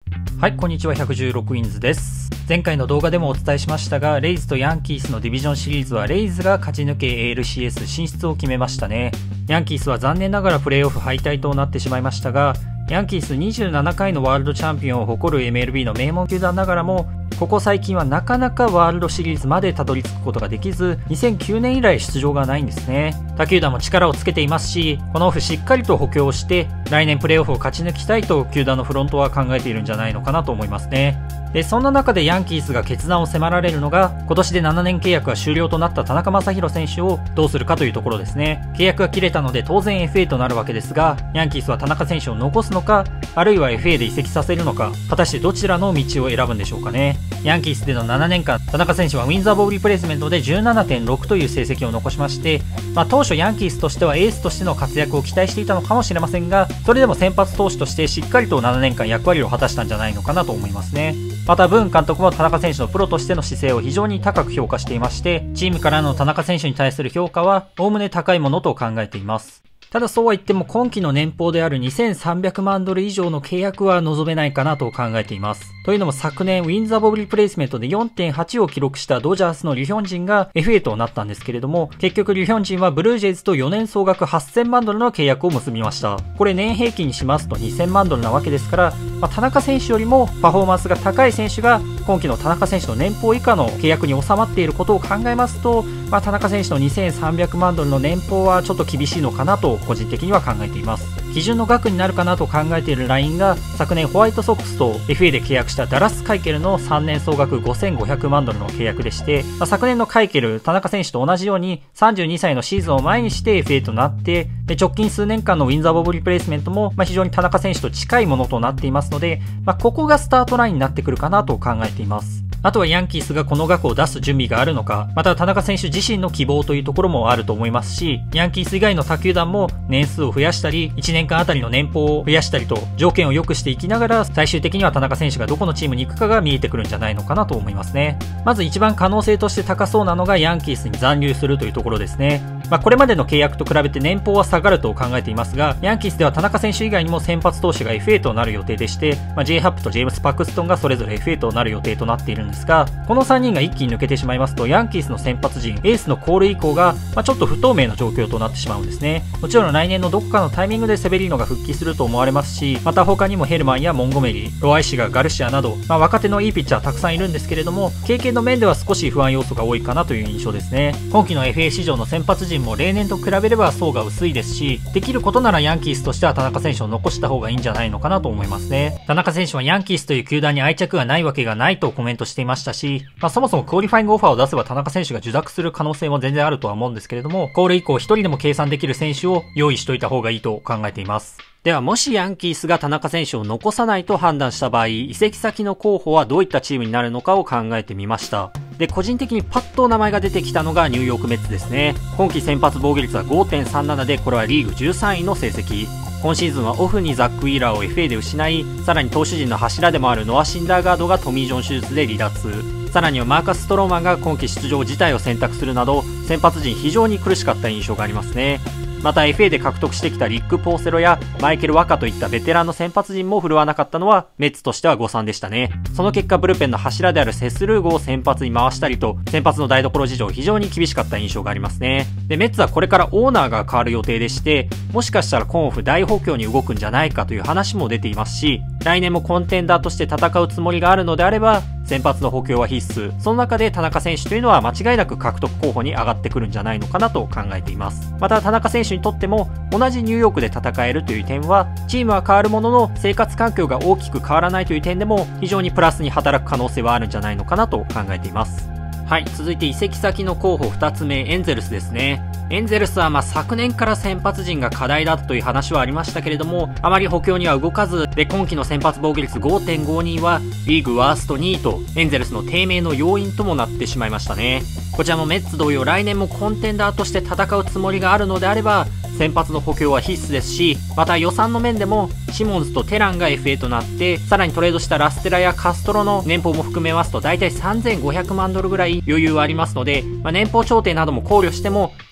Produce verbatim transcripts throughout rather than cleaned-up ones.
はい、こんにちは。ひゃくじゅうろくウィンズです。前回の動画でもお伝えしましたが、レイズとヤンキースのディビジョンシリーズはレイズが勝ち抜け エーエルシーエス 進出を決めましたね。ヤンキースは残念ながらプレーオフ敗退となってしまいましたが、ヤンキースにじゅうななかいのワールドチャンピオンを誇る エムエルビー の名門球団ながらも、ここ最近はなかなかワールドシリーズまでたどり着くことができず、にせんきゅうねん以来出場がないんですね。他球団も力をつけていますし、このオフしっかりと補強して、来年プレーオフを勝ち抜きたいと球団のフロントは考えているんじゃないのかなと思いますね。で、そんな中でヤンキースが決断を迫られるのが、今年でななねん契約が終了となった田中将大選手をどうするかというところですね。契約が切れたので当然 エフエー となるわけですが、ヤンキースは田中選手を残すのか、あるいは エフエー で移籍させるのか、果たしてどちらの道を選ぶんでしょうかね。ヤンキースでのななねんかん、田中選手はウィンズアボブリプレイスメントで じゅうななてんろく という成績を残しまして、まあ、当初ヤンキースとしてはエースとしての活躍を期待していたのかもしれませんが、それでも先発投手としてしっかりとななねんかん役割を果たしたんじゃないのかなと思いますね。またブーン監督も田中選手のプロとしての姿勢を非常に高く評価していまして、チームからの田中選手に対する評価はおおむね高いものと考えています。ただそうは言っても今季の年俸であるにせんさんびゃくまんドル以上の契約は望めないかなと考えています。というのも昨年ウィンズアボブリプレイスメントで よんてんはち を記録したドジャースのリュヒョンジンが エフエー となったんですけれども、結局リュヒョンジンはブルージェイズとよねん総額はっせんまんドルの契約を結びました。これ年平均にしますとにせんまんドルなわけですから、まあ、田中選手よりもパフォーマンスが高い選手が今季の田中選手の年俸以下の契約に収まっていることを考えますと、まあ、田中選手のにせんさんびゃくまんドルの年俸はちょっと厳しいのかなと個人的には考えています。基準の額になるかなと考えているラインが、昨年ホワイトソックスと エフエー で契約したダラス・カイケルのさんねん総額ごせんごひゃくまんドルの契約でして、まあ、昨年のカイケル、田中選手と同じようにさんじゅうにさいのシーズンを前にして エフエー となって、で直近数年間のウィンズアボブリプレイスメントも、まあ、非常に田中選手と近いものとなっていますので、まあ、ここがスタートラインになってくるかなと考えています。あとはヤンキースがこの額を出す準備があるのか、また田中選手自身の希望というところもあると思いますし、ヤンキース以外の他球団も年数を増やしたり、いちねんかんあたりの年俸を増やしたりと条件を良くしていきながら、最終的には田中選手がどこのチームに行くかが見えてくるんじゃないのかなと思いますね。まず一番可能性として高そうなのがヤンキースに残留するというところですね。まあ、これまでの契約と比べて年俸は下がると考えていますが、ヤンキースでは田中選手以外にも先発投手が エフエー となる予定でして、まあ、J ハップとジェームス・パクストンがそれぞれ エフエー となる予定となっているんですが、このさんにんが一気に抜けてしまいますと、ヤンキースの先発陣、エースのコール以降が、まあ、ちょっと不透明な状況となってしまうんですね。もちろん来年のどこかのタイミングでセベリーノが復帰すると思われますし、また他にもヘルマンやモンゴメリー、ロアイシガ、ガルシアなど、まあ、若手のいいピッチャーたくさんいるんですけれども、経験の面では少し不安要素が多いかなという印象ですね。今季の エフエー 市場の先発陣も例年と比べれば層が薄いですし、できることならヤンキースとしては田中選手を残した方がいいんじゃないのかなと思いますね。田中選手はヤンキースという球団に愛着がないわけがないとコメントしていましたし、まあ、そもそもクオリファイングオファーを出せば田中選手が受諾する可能性も全然あるとは思うんですけれども、コール以降一人でも計算できる選手を用意しといた方がいいと考えています。ではもしヤンキースが田中選手を残さないと判断した場合、移籍先の候補はどういったチームになるのかを考えてみました。で、個人的にパッと名前が出てきたのがニューヨークメッツですね。今季先発防御率は ごてんさんなな で、これはリーグじゅうさんいの成績。今シーズンはオフにザック・ウィーラーを エフエー で失い、さらに投手陣の柱でもあるノア・シンダーガードがトミー・ジョン手術で離脱。さらにはマーカス・ストローマンが今季出場自体を選択するなど、先発陣非常に苦しかった印象がありますね。また エフエー で獲得してきたリック・ポーセロやマイケル・ワカといったベテランの先発陣も振るわなかったのはメッツとしては誤算でしたね。その結果ブルペンの柱であるセスルーゴを先発に回したりと、先発の台所事情非常に厳しかった印象がありますね。で、メッツはこれからオーナーが変わる予定でして、もしかしたら今オフ大補強に動くんじゃないかという話も出ていますし、来年もコンテンダーとして戦うつもりがあるのであれば、先発の補強は必須。その中で田中選手というのは間違いなく獲得候補に上がってくるんじゃないのかなと考えています。また田中選手にとっても同じニューヨークで戦えるという点は、チームは変わるものの生活環境が大きく変わらないという点でも非常にプラスに働く可能性はあるんじゃないのかなと考えています。はい、続いて移籍先の候補ふたつめ、エンゼルスですね。エンゼルスはまあ昨年から先発陣が課題だという話はありましたけれども、あまり補強には動かず、で今季の先発防御率 ごてんごに はリーグワーストにいと、エンゼルスの低迷の要因ともなってしまいましたね。こちらもメッツ同様、来年もコンテンダーとして戦うつもりがあるのであれば、先発の補強は必須ですし、また予算の面でもシモンズとテランが エフエー となって、さらにトレードしたラステラやカストロの年俸も含めますと大体さんぜんごひゃくまんドルぐらい余裕はありますので、まあ、年俸調停なども考慮しても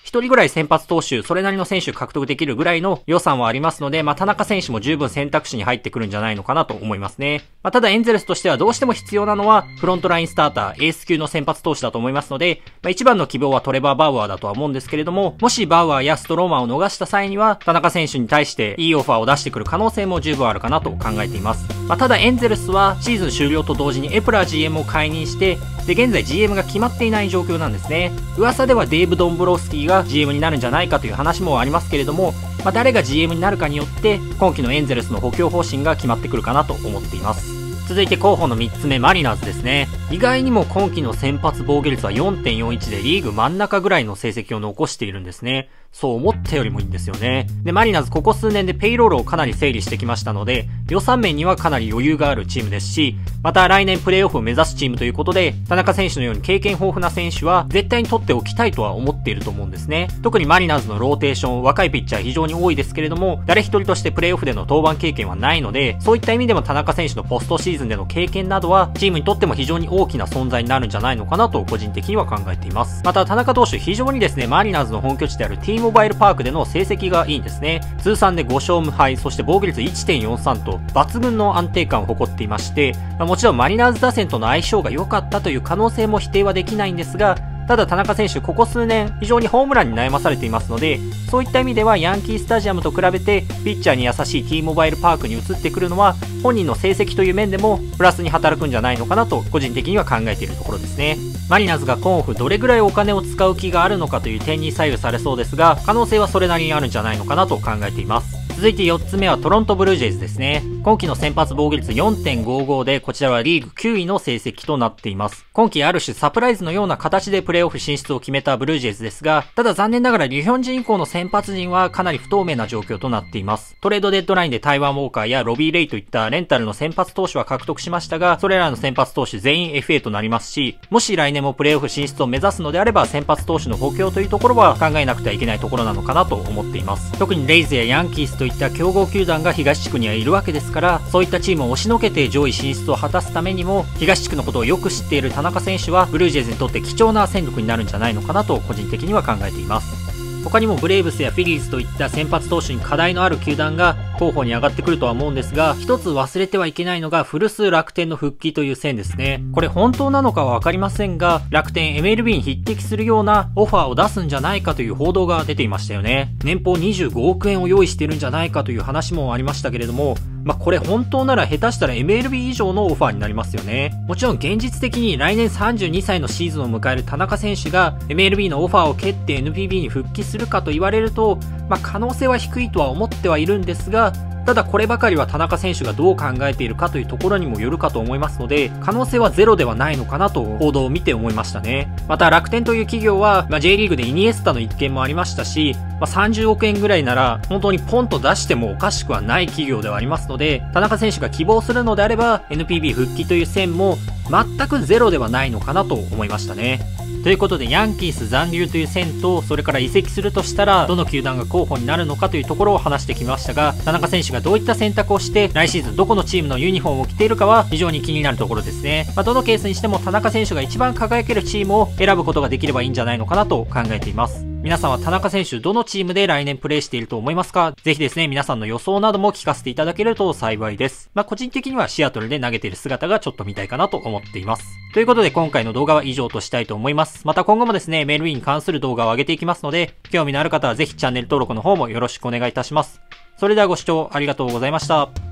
一人ぐらい先発投手、それなりの選手獲得できるぐらいの予算はありますので、まあ、田中選手も十分選択肢に入ってくるんじゃないのかなと思いますね。まあ、ただエンゼルスとしてはどうしても必要なのは、フロントラインスターター、エース級の先発投手だと思いますので、まあ、一番の希望はトレバー・バウアーだとは思うんですけれども、もしバウアーやストローマンを逃した際には、田中選手に対していいオファーを出してくる可能性も十分あるかなと考えています。まあ、ただエンゼルスはシーズン終了と同時にエプラー ジーエム を解任して、で、現在 ジーエム が決まっていない状況なんですね。噂ではデーブ・ドンブロスキーが ジーエム になるんじゃないかという話もありますけれども、まあ、誰が ジーエム になるかによって、今季のエンゼルスの補強方針が決まってくるかなと思っています。続いて候補のみっつめ、マリナーズですね。意外にも今季の先発防御率は よんてんよんいち でリーグ真ん中ぐらいの成績を残しているんですね。そう思ったよりもいいんですよね。で、マリナーズここ数年でペイロールをかなり整理してきましたので、予算面にはかなり余裕があるチームですし、また来年プレーオフを目指すチームということで、田中選手のように経験豊富な選手は絶対に取っておきたいとは思っていると思うんですね。特にマリナーズのローテーション、若いピッチャー非常に多いですけれども、誰一人としてプレーオフでの登板経験はないので、そういった意味でも田中選手のポストシーズンでの経験などは、チームにとっても非常に大きな存在になるんじゃないのかなと個人的には考えています。また田中投手非常にですね、マリナーズの本拠地である T モバイルパークでの成績がいいんですね。通算でご勝無敗、そして防御率 いってんよんさん と抜群の安定感を誇っていまして、まあ、もちろんマリナーズ打線との相性が良かったという可能性も否定はできないんですが、ただ田中選手ここ数年非常にホームランに悩まされていますので、そういった意味ではヤンキースタジアムと比べてピッチャーに優しい T モバイルパークに移ってくるのは本人の成績という面でもプラスに働くんじゃないのかなと個人的には考えているところですね。マリナーズが今オフどれぐらいお金を使う気があるのかという点に左右されそうですが、可能性はそれなりにあるんじゃないのかなと考えています。続いてよっつめはトロントブルージェイズですね。今季の先発防御率 よんてんごご で、こちらはリーグきゅういの成績となっています。今季ある種サプライズのような形でプレーオフ進出を決めたブルージェイズですが、ただ残念ながらリュヒョンジン以降の先発陣はかなり不透明な状況となっています。トレードデッドラインで台湾ウォーカーやロビー・レイといったレンタルの先発投手は獲得しましたが、それらの先発投手全員 エフエー となりますし、もし来年もプレーオフ進出を目指すのであれば先発投手の補強というところは考えなくてはいけないところなのかなと思っています。特にレイズやヤンキースといった強豪球団が東地区にはいるわけですから、そういったチームを押しのけて上位進出を果たすためにも、東地区のことをよく知っている田中選手はブルージェイズにとって貴重な戦力になるんじゃないのかなと個人的には考えています。他にもブレーブスやフィリーズといった先発投手に課題のある球団が候補に上がってくるとは思うんですが、一つ忘れてはいけないのが古巣楽天の復帰という線ですね。これ本当なのかはわかりませんが、楽天 エムエルビー に匹敵するようなオファーを出すんじゃないかという報道が出ていましたよね。年俸にじゅうごおくえんを用意しているんじゃないかという話もありましたけれども、まあ、これ本当なら下手したら エムエルビー 以上のオファーになりますよね。もちろん現実的に来年さんじゅうにさいのシーズンを迎える田中選手が エムエルビー のオファーを蹴って エヌピービー に復帰するかと言われると、まあ、可能性は低いとは思ってはいるんですが、ただこればかりは田中選手がどう考えているかというところにもよるかと思いますので、可能性はゼロではないのかなと報道を見て思いましたね。また楽天という企業は、まあ、J リーグでイニエスタの一件もありましたし、まあ、さんじゅうおくえんぐらいなら本当にポンと出してもおかしくはない企業ではありますので、田中選手が希望するのであれば エヌピービー 復帰という線も全くゼロではないのかなと思いましたね。ということでヤンキース残留という線と、それから移籍するとしたらどの球団が候補になるのかというところを話してきましたが、田中選手がどういった選択をして来シーズンどこのチームのユニフォームを着ているかは非常に気になるところですね。まあ、どのケースにしても田中選手が一番輝けるチームを選ぶことができればいいんじゃないのかなと考えています。皆さんは田中選手どのチームで来年プレーしていると思いますか？ぜひですね、皆さんの予想なども聞かせていただけると幸いです。まあ、個人的にはシアトルで投げている姿がちょっと見たいかなと思っています。ということで今回の動画は以上としたいと思います。また今後もですね、エムエルビー に関する動画を上げていきますので、興味のある方はぜひチャンネル登録の方もよろしくお願いいたします。それではご視聴ありがとうございました。